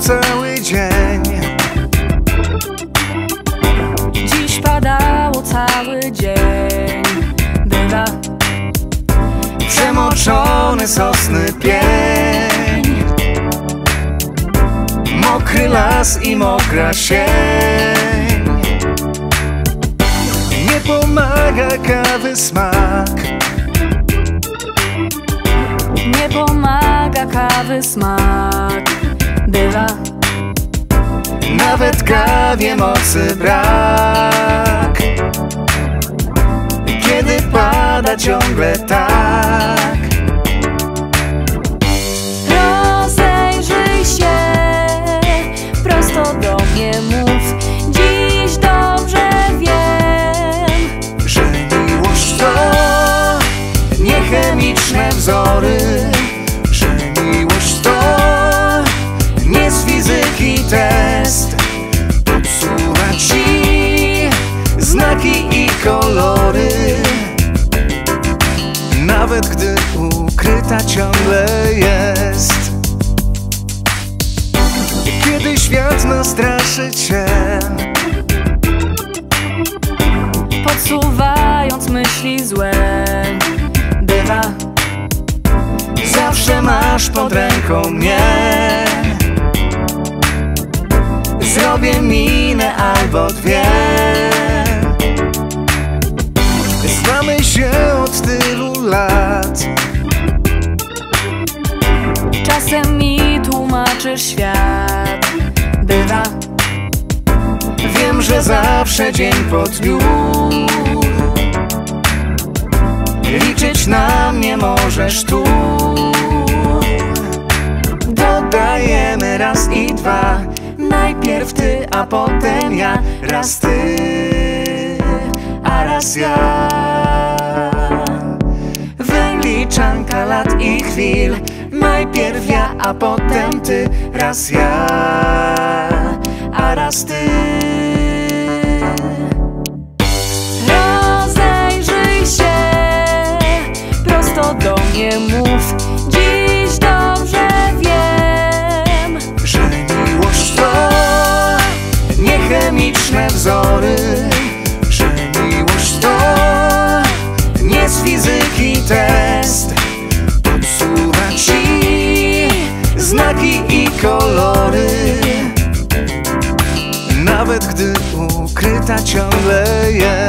cały dzień. Dziś padało cały dzień. Bywa Przemoczony sosny pień, mokry las i mokra sień. Nie pomaga kawy smak, nie pomaga kawy smak. Bywa nawet kawie mocy brak, kiedy pada ciągle tak. rozejrzyj się, prosto do mnie mów. Dziś dobrze wiem, Że miłość to nie chemiczne wzory, że miłość to nie z fizyki test. Podsuwa ci znaki i kolory, nawet gdy ukryta ciągle jest. Kiedy świat nastraszy cię, podsuwając myśli złe. Bywa zawsze masz pod ręką mnie. Zrobię minę albo dwie. Znamy się od tylu lat, czasem mi tłumaczysz świat. Bywa wiem, że zawsze dzień po dniu liczyć na mnie możesz tu. Dodajemy raz i dwa, najpierw ty, a potem ja. Raz ty, a raz ja. Wyliczanka lat i chwil, najpierw ja, a potem ty. Raz ja, a raz ty. rozejrzyj się, prosto do mnie mów. Dziś dobrze wiem, Że miłość to nie chemiczne wzory, że miłość to nie z fizyki test. Podsuwa ci znaki i kolory, nawet gdy ukryta ciągle jest.